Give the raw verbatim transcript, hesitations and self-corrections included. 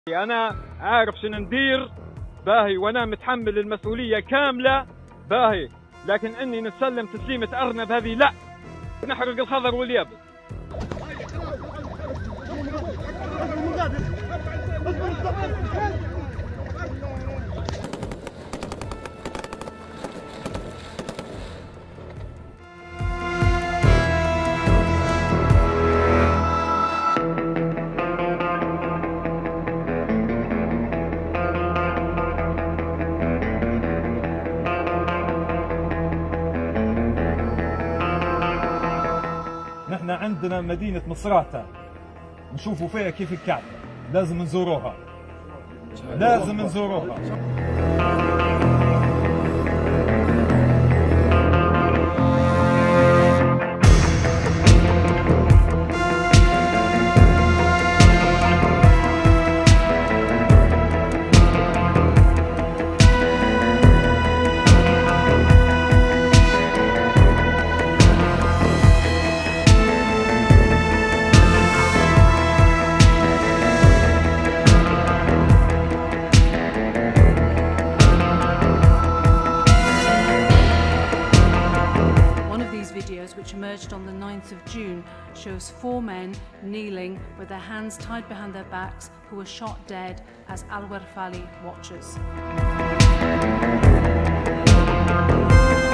أنا عارف شنو ندير باهي، وأنا متحمل المسؤولية كاملة باهي، لكن إني نسلم تسليمة أرنب هذه لا، نحرق الخضر واليابس. نحن عندنا مدينة مصراتة نشوفوا فيها كيف الكعبة، لازم نزوروها، لازم نزوروها. Videos which emerged on the ninth of June shows four men kneeling with their hands tied behind their backs who were shot dead as Al Werfali watchers.